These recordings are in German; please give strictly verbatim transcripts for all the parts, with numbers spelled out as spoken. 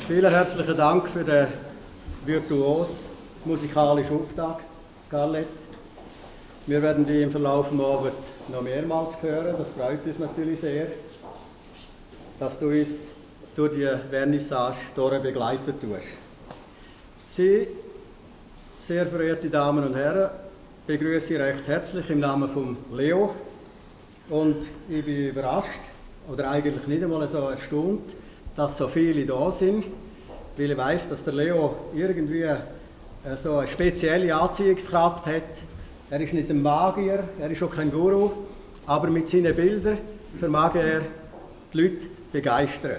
Vielen herzlichen Dank für den virtuos musikalischen Auftakt, Scarlett. Wir werden die im Verlauf des Abends noch mehrmals hören. Das freut uns natürlich sehr, dass du uns durch die Vernissage durch begleitet tust. Sie, sehr verehrte Damen und Herren, begrüße ich recht herzlich im Namen von Leo. Und ich bin überrascht, oder eigentlich nicht einmal so erstaunt, dass so viele da sind, weil ich weiss, dass der Leo irgendwie so eine spezielle Anziehungskraft hat. Er ist nicht ein Magier, er ist auch kein Guru, aber mit seinen Bildern vermag er die Leute begeistern.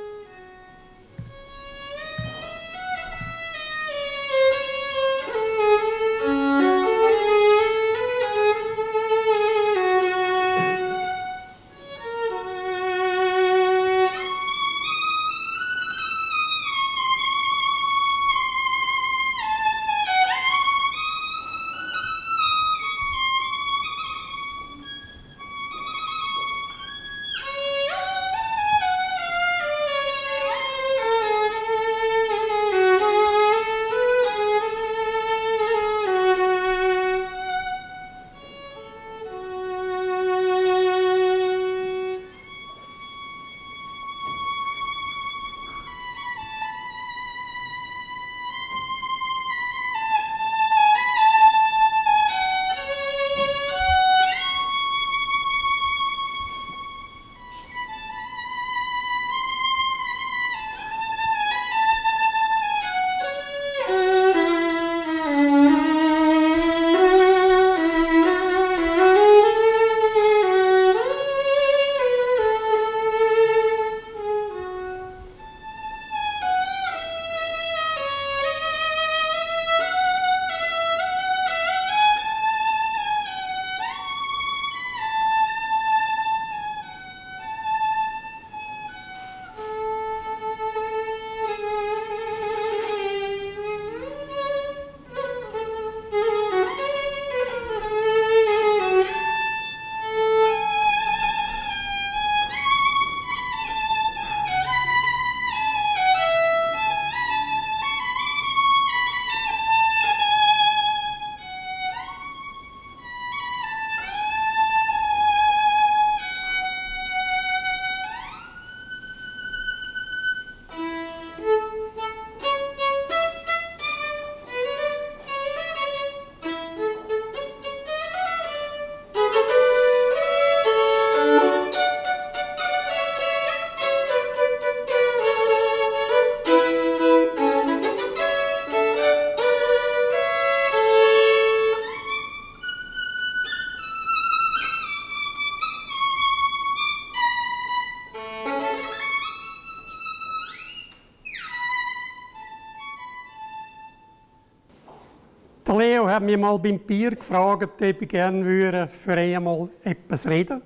Der Leo hat mich mal beim Bier gefragt, ob ich gerne würde für ihn mal etwas reden.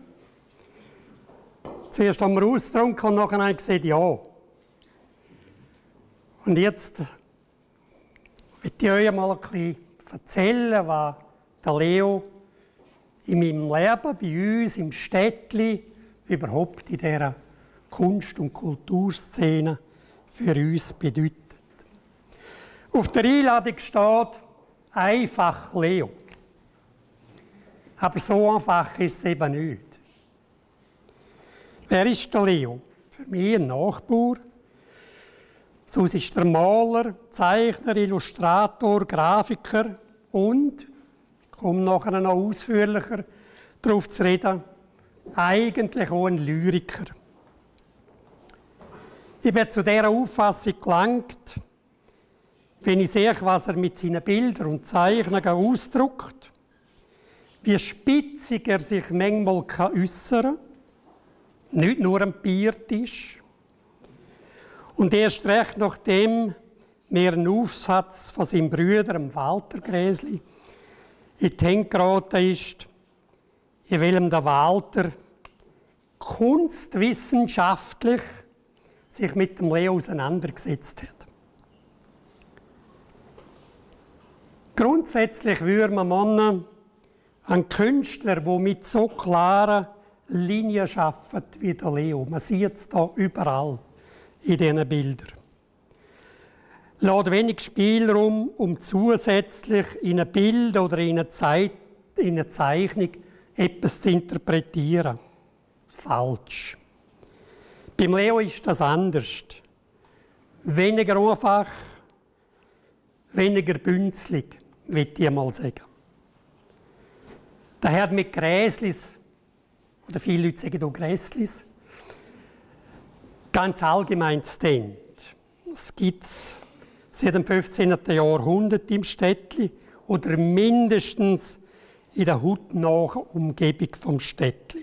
Zuerst haben wir ausgetrunken und nachher habe ich gesagt, ja. Und jetzt will ich euch mal ein bisschen erzählen, was der Leo in meinem Leben, bei uns, im Städtli, überhaupt in dieser Kunst- und Kulturszene für uns bedeutet. Auf der Einladung steht einfach Leo. Aber so einfach ist es eben nicht. Wer ist der Leo? Für mich ein Nachbar. Sonst ist der Maler, Zeichner, Illustrator, Grafiker und, ich komme nachher noch ausführlicher darauf zu reden, eigentlich auch ein Lyriker. Ich bin zu dieser Auffassung gelangt, wenn ich sehe, was er mit seinen Bildern und Zeichnungen ausdrückt, wie spitzig er sich manchmal äußern kann, nicht nur am Biertisch. Und erst recht nachdem mir ein Aufsatz von seinem Bruder, dem Walter Gräsli, in die Hände geraten ist, in welchem der Walter kunstwissenschaftlich sich mit dem Leo auseinandergesetzt hat. Grundsätzlich würde man meinen, ein Künstler, der mit so klaren Linien arbeitet wie der Leo. Man sieht es hier überall in diesen Bildern. lässt wenig Spielraum, um zusätzlich in ein Bild oder in eine, Zeit, in eine Zeichnung etwas zu interpretieren. Falsch. Beim Leo ist das anders. Weniger einfach, weniger bünzlig, würde ich mal sagen. Der hat mit Gräslis, oder viele Leute sagen auch Gräslis, ganz allgemein Stand. Es gibt es seit dem fünfzehnten Jahrhundert im Städtli oder mindestens in der hautnahen Umgebung vom Städtli.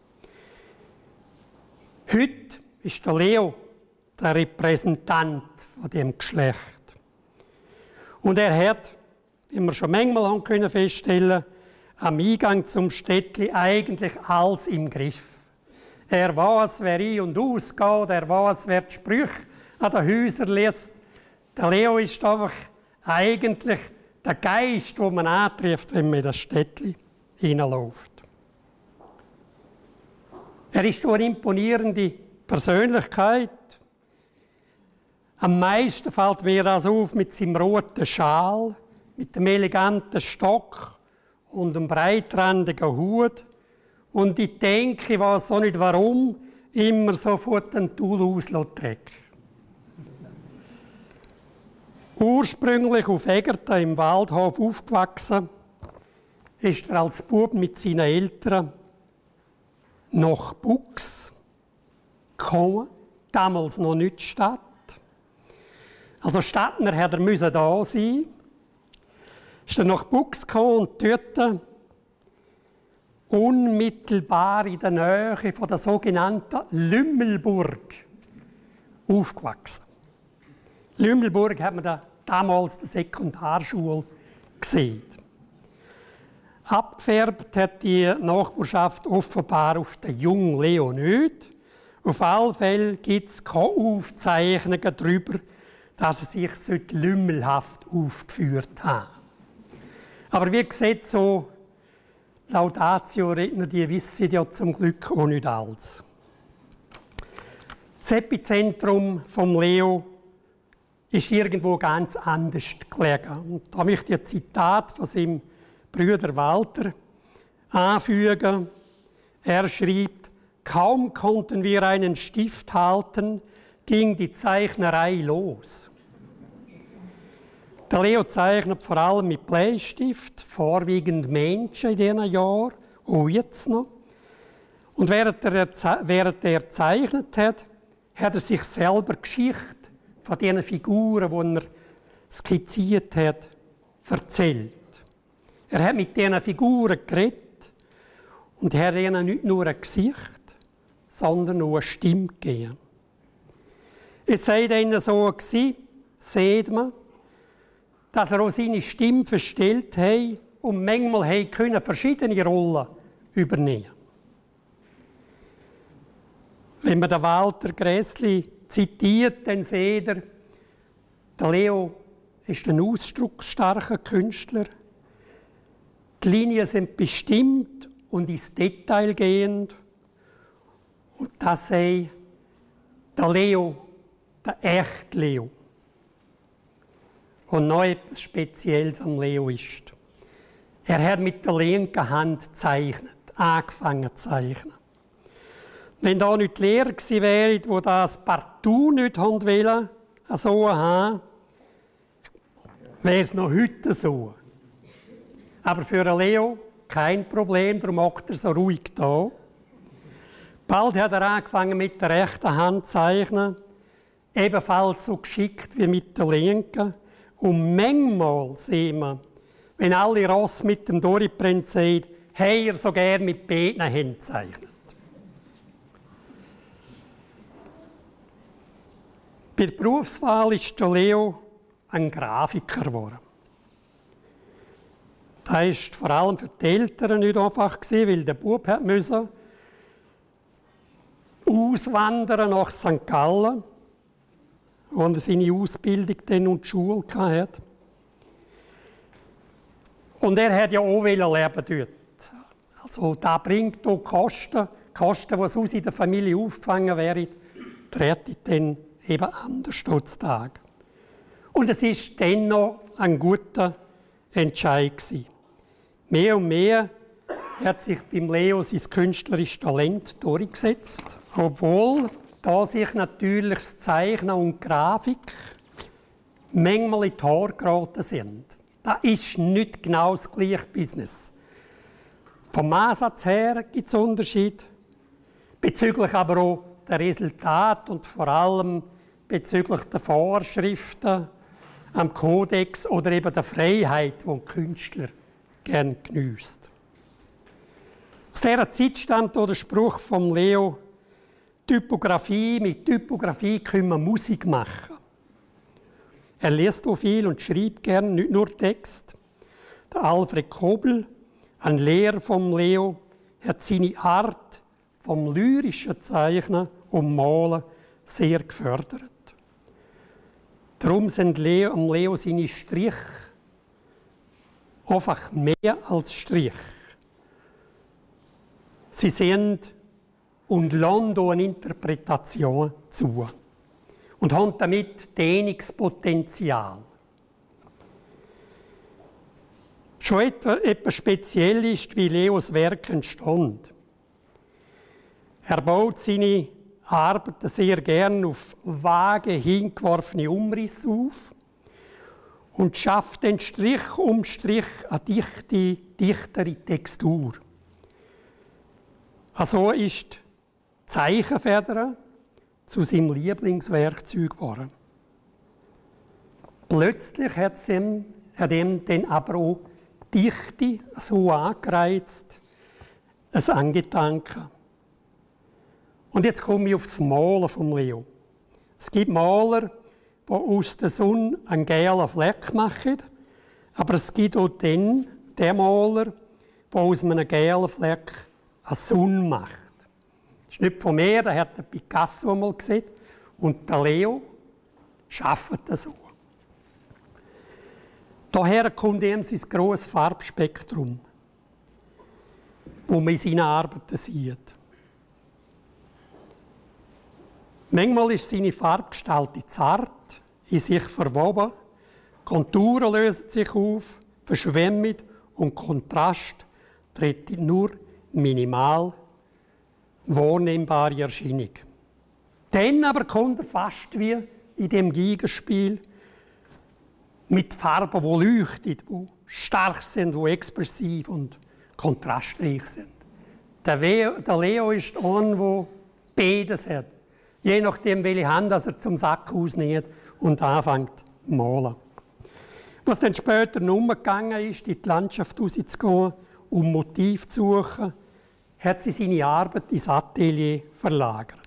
Heute ist der Leo der Repräsentant von dem Geschlecht. Und er hat, wie wir schon manchmal haben können feststellen, am Eingang zum Städtli eigentlich alles im Griff. Er weiß, wer ein- und ausgeht, er weiß, wer die Sprüche an den Häusern liest. Der Leo ist einfach eigentlich der Geist, den man antrifft, wenn man in das Städtli hineinläuft. Er ist eine imponierende Persönlichkeit. Am meisten fällt mir das auf mit seinem roten Schal, mit dem eleganten Stock und dem breitrandigen Hut. Und ich denke, ich weiß auch nicht warum, immer sofort einen Toulouse trägt. Ursprünglich auf Egerten im Waldhof aufgewachsen, ist er als Bub mit seinen Eltern nach Bux gekommen, damals noch nicht Stadt. Also Stadtner hätte er da sein. Ist er nach Bux gekommen und dort unmittelbar in der Nähe von der sogenannten Lümmelburg aufgewachsen. Lümmelburg hat man da damals der Sekundarschule gesehen. Abgefärbt hat die Nachbarschaft offenbar auf den jungen Leo nicht. Auf alle Fälle gibt es keine Aufzeichnungen darüber, dass er sich lümmelhaft aufgeführt hat. Aber wie gesagt, so Laudatio-Redner, die wissen ja zum Glück auch nicht alles. Das Epizentrum vom Leo ist irgendwo ganz anders gelegen. Und da möchte ich ein Zitat von seinem Bruder Walter anfügen. Er schrieb: Kaum konnten wir einen Stift halten, ging die Zeichnerei los. Der Leo zeichnet vor allem mit Bleistift, vorwiegend Menschen in diesen Jahren, auch jetzt noch. Und während er, während er gezeichnet hat, hat er sich selber Geschichte von diesen Figuren, die er skizziert hat, erzählt. Er hat mit diesen Figuren geredet und er hat ihnen nicht nur ein Gesicht, sondern auch eine Stimme gegeben. Es sei ihnen so gewesen, sieht man, dass er auch seine Stimme verstellt hat und manchmal können verschiedene Rollen übernehmen. Wenn man den Walter Gräsli zitiert, dann sieht er, der Leo ist ein ausdrucksstarker Künstler. Die Linien sind bestimmt und ins Detail gehend. Und das sei der Leo, der echte Leo. Und noch etwas Spezielles am Leo ist, er hat mit der linken Hand gezeichnet, angefangen zu zeichnen. Wenn da nicht die Lehrer gewesen wären, die das partout nicht wollen, so haben, wäre es noch heute so. Aber für einen Leo kein Problem, darum macht er so ruhig da. Bald hat er angefangen mit der rechten Hand zu zeichnen, ebenfalls so geschickt wie mit der linken. Und manchmal sehen wir, wenn alle Ross mit dem durchbrennt sind, hey, er so gerne mit beiden Händen zeichnet. Bei der Berufswahl ist der Leo ein Grafiker geworden. Das war vor allem für die Eltern nicht einfach, weil der Bub musste auswandern nach Sankt Gallen, wo er seine Ausbildung dann und die Schule hatte. Und er hat ja auch leben dort. Also das bringt auch Kosten, Kosten, die sonst in der Familie aufgefangen wären, treten dann eben anders heutzutage. Und es ist dennoch ein guter Entscheid gewesen. Mehr und mehr hat sich beim Leo sein künstlerisches Talent durchgesetzt, obwohl da sich natürlich das Zeichnen und die Grafik manchmal in die Haare geraten sind. Das ist nicht genau das gleiche Business. Vom Ansatz her gibt es Unterschiede, bezüglich aber auch der Resultate und vor allem bezüglich der Vorschriften, am Kodex oder eben der Freiheit, die ein Künstler gerne geniesst. Aus dieser Zeit stammt auch der Spruch von Leo: Typografie, mit Typografie können wir Musik machen. Er liest auch viel und schreibt gerne, nicht nur Text. Der Alfred Kobel, ein Lehrer von Leo, hat seine Art vom lyrischen Zeichnen und Malen sehr gefördert. Darum sind Leo, am Leo seine Striche einfach mehr als Strich. Sie sind und lassen eine Interpretation zu und haben damit Dehnungspotenzial. Schon etwas speziell ist, wie Leos Werk entstand. Er baut seine Arbeiten sehr gern auf vage, hingeworfene Umrisse auf und schafft den Strich um Strich eine dichte, dichtere Textur. Also ist die Zeichenfeder zu seinem Lieblingswerkzeug geworden. Plötzlich hat es ihm, hat ihm dann aber auch die Dichte so angereizt, es angetankt. Und jetzt komme ich auf das Malen von Leo. Es gibt Maler, die aus der Sonne einen gelben Fleck machen, aber es gibt auch den, den Maler, der aus einem gelben Fleck eine Sonne macht. Das ist nicht von mir, das hat der Picasso einmal gesehen. Und der Leo schafft das so. Daher kommt ihm sein grosses Farbspektrum, das man in seinen Arbeiten sieht. Manchmal ist seine Farbgestaltung zart, in sich verwoben, Konturen lösen sich auf, verschwemmen und Kontrast tritt nur minimal wahrnehmbare Erscheinung. Dann aber kommt er fast wie in dem Gegenspiel mit Farben, die leuchten, die stark sind, die expressiv und kontrastreich sind. Der Leo ist einer, der beides hat. Je nachdem, welche Hand er zum Sack ausnimmt und anfängt zu malen. Was dann später noch umgegangen ist, in die Landschaft rauszugehen, um Motiv zu suchen, hat sie seine Arbeit ins Atelier verlagert.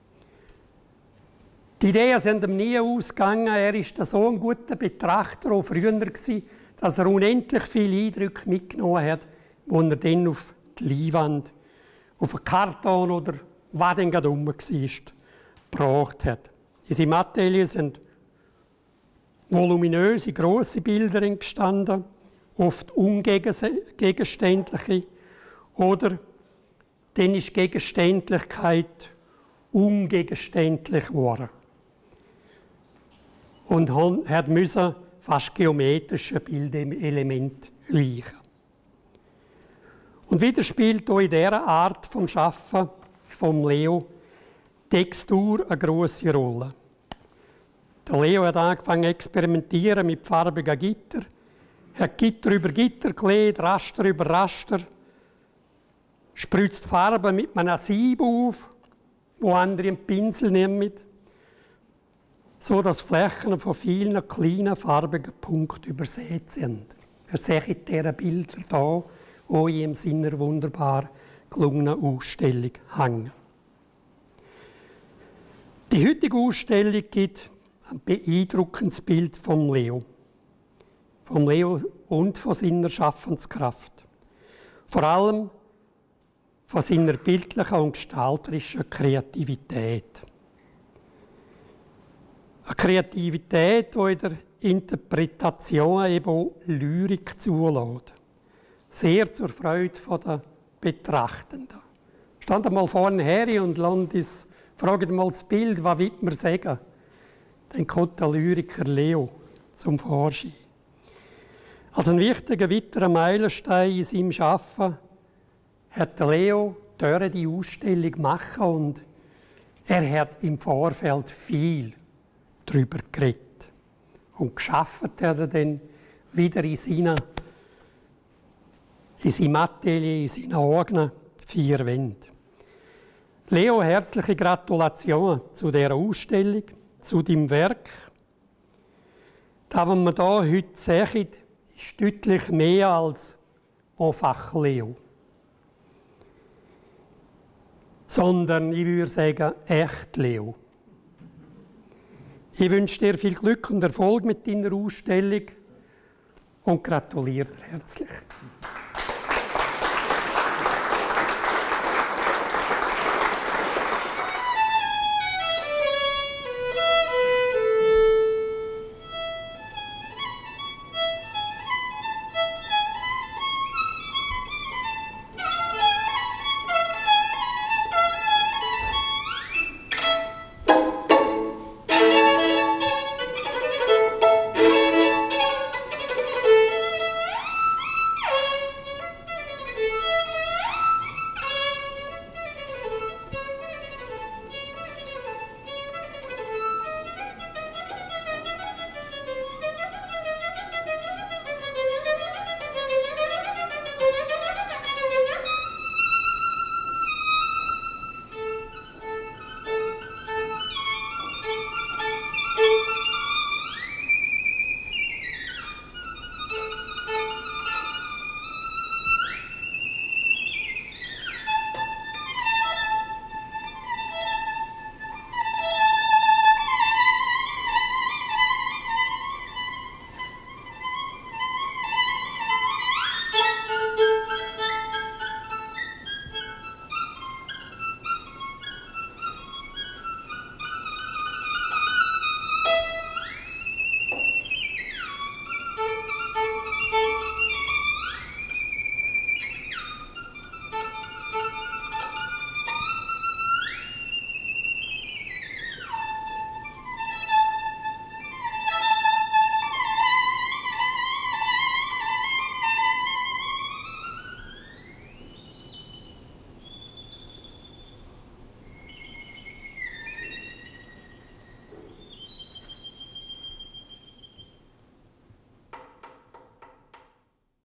Die Ideen sind ihm nie ausgegangen. Er war so ein guter Betrachter, auch früher, dass er unendlich viele Eindrücke mitgenommen hat, die er dann auf die Leinwand, auf einen Karton oder was dann gerade rum war, gebracht hat. In seinem Atelier sind voluminöse, grosse Bilder entstanden, oft ungegenständliche, oder dann ist Gegenständlichkeit ungegenständlich geworden. Und hat müssen fast geometrische Bildelemente gleichen. Und wieder spielt auch in dieser Art vom Schaffen von Leo Textur eine grosse Rolle. Der Leo hat angefangen zu experimentieren mit farbigen Gitter, hat Gitter über Gitter gelegt, Raster über Raster, spritzt Farben mit einem Sieb auf, wo andere einen Pinsel nehmen, so dass Flächen von vielen kleinen farbigen Punkten übersät sind. Ihr seht diese Bilder hier, die in seiner wunderbar gelungenen Ausstellung hängen. Die heutige Ausstellung gibt ein beeindruckendes Bild von Leo. Von Leo und von seiner Schaffenskraft. Vor allem von seiner bildlichen und gestalterischen Kreativität. Eine Kreativität, die in der Interpretation eben auch Lyrik zulässt. Sehr zur Freude der Betrachtenden. Stand einmal vorne her und Landis, fragt mal das Bild, was will man sagen? Dann kommt der Lyriker Leo zum Vorschein. Als ein wichtiger weiterer Meilenstein in seinem Arbeiten hat Leo die Ausstellung machen und er hat im Vorfeld viel darüber geredet. Und geschafft hat er dann wieder in, seiner, in seinem Atelier, in seinen eigenen vier Wänden. Leo, herzliche Gratulation zu dieser Ausstellung, zu deinem Werk. Das, was wir hier heute sehen, ist deutlich mehr als einfach Leo. Sondern, ich würde sagen, echt Leo. Ich wünsche dir viel Glück und Erfolg mit deiner Ausstellung und gratuliere dir herzlich.